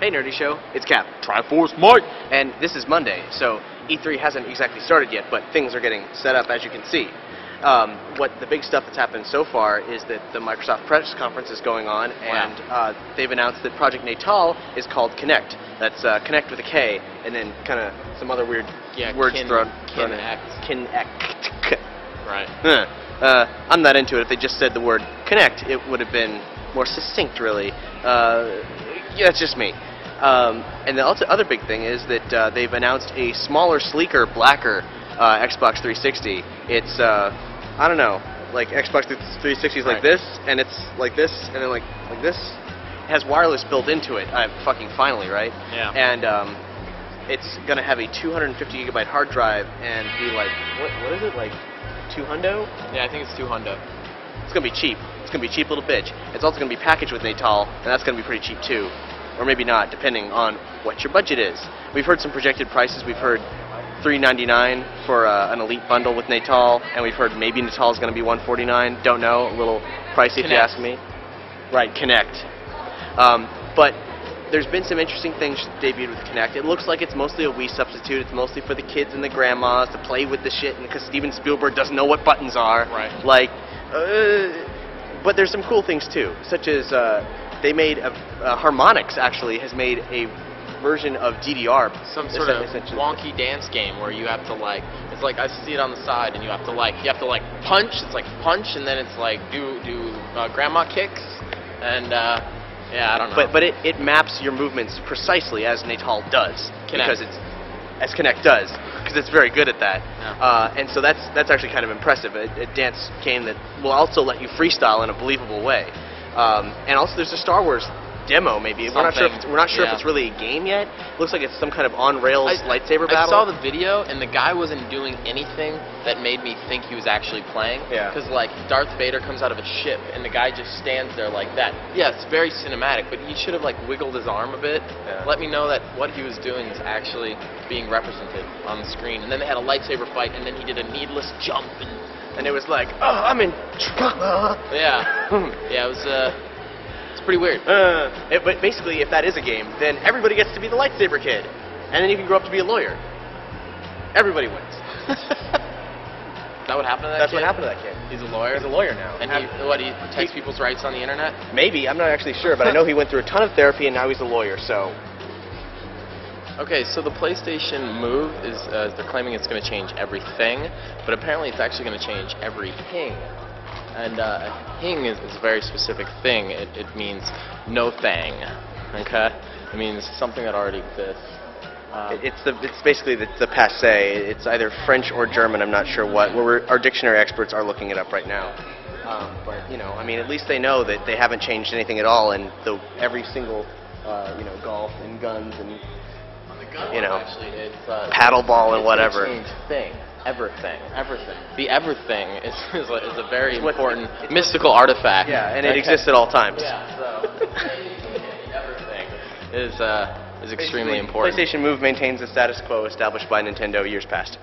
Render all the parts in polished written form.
Hey Nerdy Show, it's Cap. Triforce Mike! And this is Monday, so E3 hasn't exactly started yet, but things are getting set up as you can see. What the big stuff that's happened so far is that the Microsoft press conference is going on, and they've announced that Project Natal is called Kinect. That's Connect with a K, and then kind of some other weird words thrown in. Kinect. Right. I'm not into it. If they just said the word Connect, it would have been more succinct, really. Yeah, that's just me. And the other big thing is that they've announced a smaller, sleeker, blacker Xbox 360. It's, I don't know, like Xbox 360 is like this, and it's like this, and then like this. It has wireless built into it. Fucking finally, right? Yeah. And it's gonna have a 250 gigabyte hard drive and be like, what is it, like $200? Yeah, I think it's $200. It's gonna be cheap. It's gonna be a cheap little bitch. It's also gonna be packaged with Natal, and that's gonna be pretty cheap too. Or maybe not, depending on what your budget is. We've heard some projected prices. We've heard $399 for an Elite bundle with Natal, and we've heard maybe Natal is going to be $149. Don't know, a little pricey if you ask me. Right, Kinect. But there's been some interesting things debuted with Kinect. It looks like it's mostly a Wii substitute. It's mostly for the kids and the grandmas to play with the shit, because Steven Spielberg doesn't know what buttons are. Right. Like, but there's some cool things too, such as they made Harmonix actually has made a version of DDR, some sort of wonky dance game where you have to like, it's like I see it on the side, and you have to like punch. It's like punch, and then it's like do grandma kicks, and yeah, I don't know. But it maps your movements precisely as Natal does, because it's as Kinect does, because it's very good at that. Yeah. And so that's actually kind of impressive. A dance game that will also let you freestyle in a believable way. And also there's a Star Wars demo, maybe. We're not sure if it's really a game yet. It looks like it's some kind of on-rails lightsaber battle. I saw the video, and the guy wasn't doing anything that made me think he was actually playing. Yeah. Because, like, Darth Vader comes out of a ship, and the guy just stands there like that. Yeah, it's very cinematic, but he should have, like, wiggled his arm a bit. Yeah. Let me know that what he was doing is actually being represented on the screen. And then they had a lightsaber fight, and then he did a needless jump, and it was like, oh, I'm in trouble. Yeah. Yeah, it was, it's pretty weird. But basically, if that is a game, then everybody gets to be the lightsaber kid. And then you can grow up to be a lawyer. Everybody wins. Is that what happened to that That's kid? what happened to that kid. He's a lawyer? He's a lawyer now. And he protects people's rights on the internet? Maybe. I'm not actually sure, but I know he went through a ton of therapy, and now he's a lawyer, so... Okay, so the PlayStation Move is, they're claiming it's going to change everything, but apparently it's actually going to change everything. And hing is a very specific thing. It means no thing, okay? It means something that already exists. It's basically the passé. It's either French or German, I'm not sure what. Our dictionary experts are looking it up right now. But, you know, I mean, at least they know that they haven't changed anything at all, and every single, you know, golf and guns and, you know, paddleball and whatever. Thing. Everything. The everything is a very important mystical artifact. Yeah, and it exists at all times. Yeah, so everything is extremely important. PlayStation Move maintains the status quo established by Nintendo years past.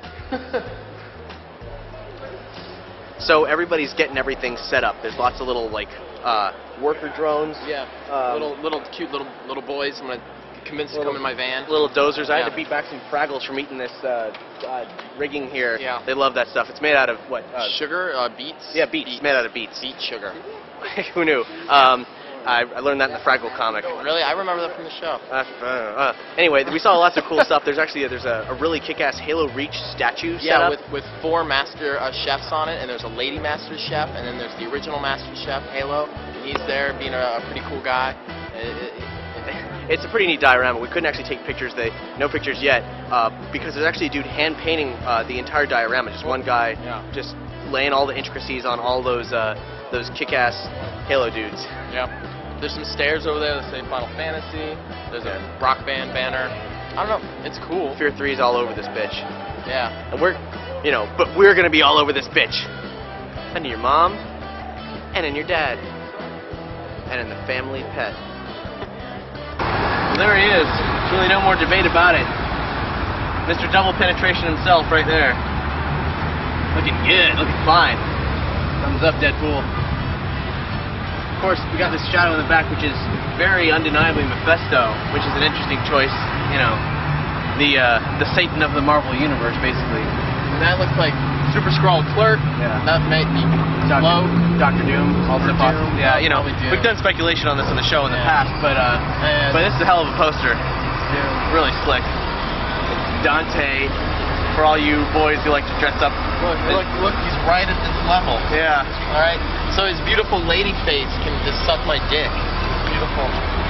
So everybody's getting everything set up. There's lots of little like worker drones. Yeah. Little cute little boys. I'm gonna convinced to come in my van. Little dozers. I had to beat back some Fraggles from eating this rigging here. Yeah. They love that stuff. It's made out of what? Sugar? Beets? Yeah, beets. It's made out of beets. Beet sugar. Who knew? I learned that in the Fraggle comic. Really? I remember that from the show. Anyway, we saw lots of cool stuff. There's actually a really kick-ass Halo Reach statue set up. with 4 master chefs on it, and there's a lady master chef, and then there's the original master chef, Halo, and he's there being a pretty cool guy. It's a pretty neat diorama. We couldn't actually take pictures. No pictures yet, because there's actually a dude hand painting the entire diorama. Just one guy, just laying all the intricacies on all those kick-ass Halo dudes. Yep. There's some stairs over there that say Final Fantasy. There's a Rock Band banner. I don't know. It's cool. Fear 3 is all over this bitch. Yeah. And we're gonna be all over this bitch. And in your mom, and in your dad, and in the family pet. Well, there he is. There's really no more debate about it. Mr. Double Penetration himself right there. Looking good, looking fine. Thumbs up, Deadpool. Of course, we got this shadow in the back, which is very undeniably Mephisto, which is an interesting choice. You know, the Satan of the Marvel universe, basically. And that looks like Super Skrull Clerk. Yeah. That might be Low. Doctor Doom, also possible. Yeah, you know, Doom. we've done speculation on this on the show in the past, but this is a hell of a poster. Doom. Really slick. Dante, for all you boys who like to dress up. Look, he's right at this level. Yeah. All right. So his beautiful lady face can just suck my dick. Beautiful.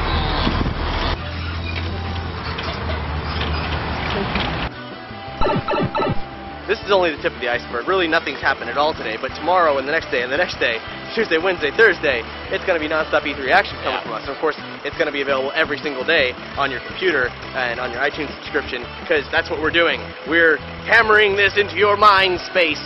This is only the tip of the iceberg. Really, nothing's happened at all today, but tomorrow and the next day and the next day, Tuesday, Wednesday, Thursday, it's going to be non-stop E3 action coming from us. And of course, it's going to be available every single day on your computer and on your iTunes subscription, because that's what we're doing. We're hammering this into your mind space.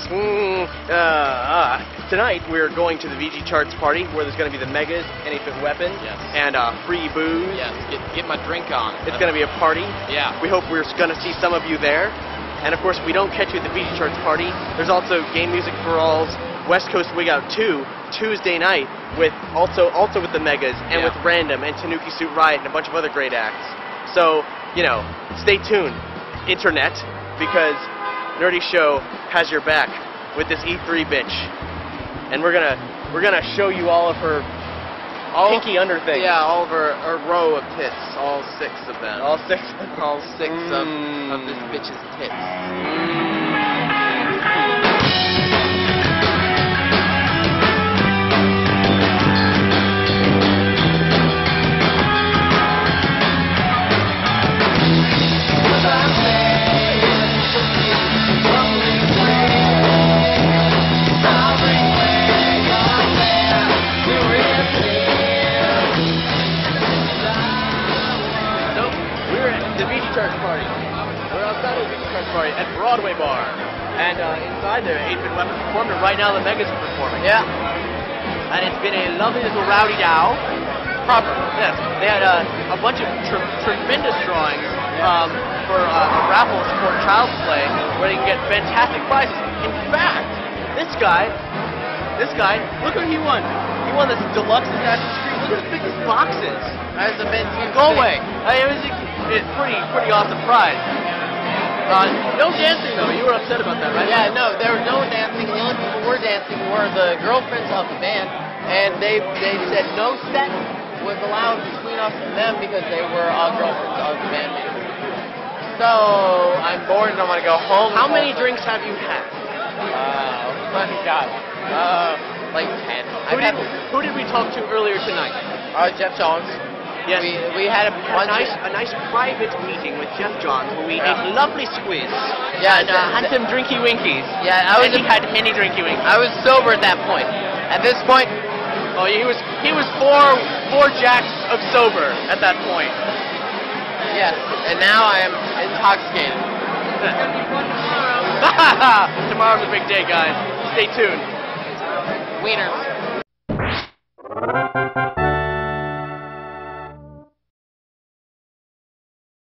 Tonight, we're going to the VG Charts party, where there's going to be the Megas, Anyfit Weapons, and free booze. Yes, get my drink on. It's going to be a party. Yeah. We hope we're going to see some of you there. And of course, if we don't catch you at the VG Charts party, there's also Game Music for All's West Coast Wig Out 2 Tuesday night, with also with the Megas and with Random and Tanuki Suit Riot and a bunch of other great acts. So, you know, stay tuned, internet, because Nerdy Show has your back with this E3 bitch, and we're gonna show you all of her pinky under things. Yeah, all of her row of tits, all 6 of them. All 6. All 6 of this bitch's tits. At Broadway Bar, and inside there, 8-Bit Weapons performed, and right now the Megas are performing. Yeah. And it's been a lovely little rowdy dow. Proper. Yes. They had a bunch of tremendous drawings for a raffle to support Child's Play, where they can get fantastic prizes. In fact, this guy, look what he won. He won this deluxe Assassin's Creed. Look at how big this box is. That's a bit Go away. It was a pretty awesome prize. No dancing though. You were upset about that, right? Yeah, no, there was no dancing. The only people who were dancing were the girlfriends of the band, and they said no sex was allowed between us and them because they were girlfriends of the band members. So I'm bored and I want to go home. How many drinks have you had? Oh my God, like 10. Who did we talk to earlier tonight? Jeff Jones. Yes. We had a nice private meeting with Jeff Johns where we ate lovely squiz. Yeah, and had some drinky winkies. Yeah, and he had any drinky winkies. I was sober at that point. At this point, he was four jacks of sober at that point. Yes, and now I am intoxicated. Tomorrow's a big day, guys. Stay tuned. Wieners.